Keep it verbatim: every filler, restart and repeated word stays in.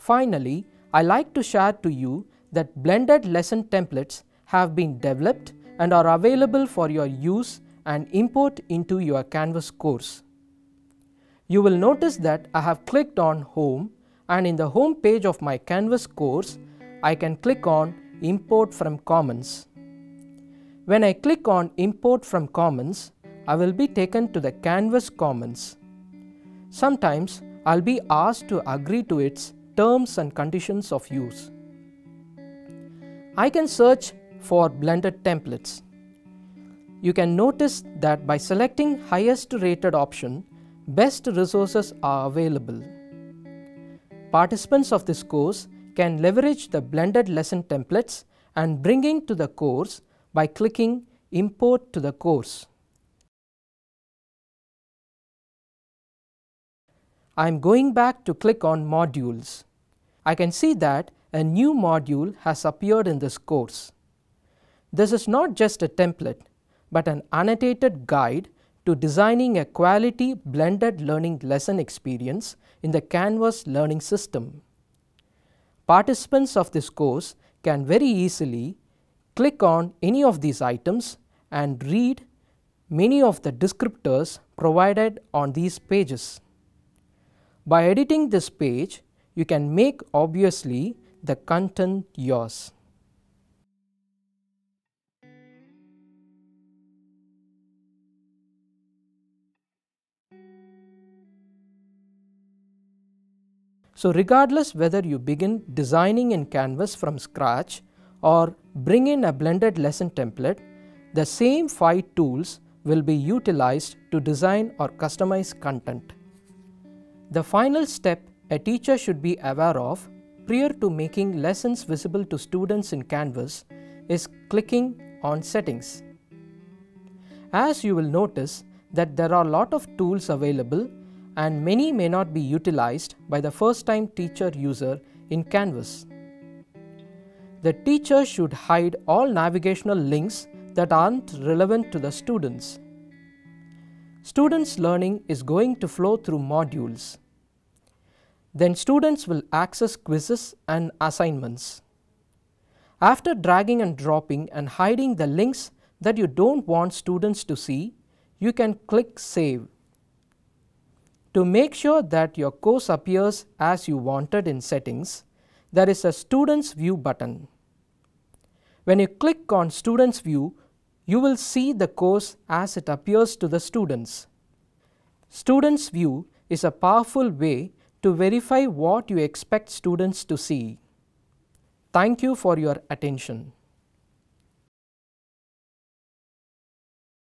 Finally, I like to share to you that blended lesson templates have been developed and are available for your use and import into your Canvas course. You will notice that I have clicked on Home, and in the home page of my Canvas course, I can click on Import from Commons. When I click on Import from Commons, I will be taken to the Canvas Commons. Sometimes I'll be asked to agree to its terms and conditions of use. I can search for blended templates. You can notice that by selecting highest rated option, best resources are available. Participants of this course can leverage the blended lesson templates and bring into the course by clicking Import to the course. I am going back to click on Modules. I can see that a new module has appeared in this course. This is not just a template, but an annotated guide to designing a quality blended learning lesson experience in the Canvas learning system. Participants of this course can very easily click on any of these items and read many of the descriptors provided on these pages. By editing this page, you can make obviously the content yours. So regardless whether you begin designing in Canvas from scratch or bring in a blended lesson template, the same five tools will be utilized to design or customize content. The final step a teacher should be aware of prior to making lessons visible to students in Canvas is clicking on Settings. As you will notice that there are a lot of tools available and many may not be utilized by the first time teacher user in Canvas. The teacher should hide all navigational links that aren't relevant to the students. Students' learning is going to flow through modules. Then students will access quizzes and assignments. After dragging and dropping and hiding the links that you don't want students to see, you can click Save. To make sure that your course appears as you wanted in Settings, there is a Students View button. When you click on Students View, you will see the course as it appears to the students. Students View is a powerful way to verify what you expect students to see. Thank you for your attention.